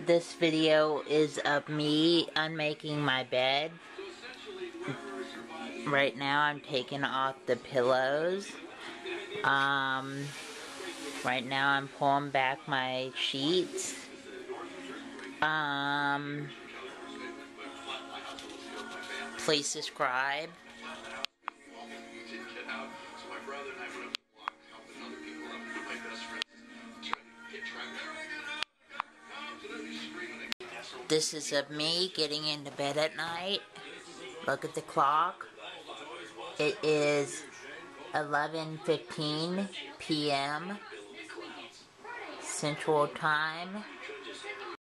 This video is of me unmaking my bed. Right now I'm taking off the pillows. Right now I'm pulling back my sheets. Please subscribe. This is of me getting into bed at night. Look at the clock. It is 11:15 p.m. Central Time.